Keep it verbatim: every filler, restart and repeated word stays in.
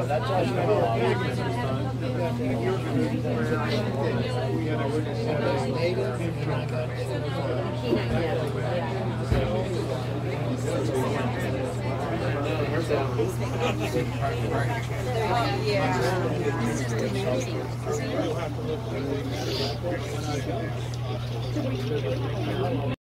that's all you know. We had a witness native, and I got Yeah.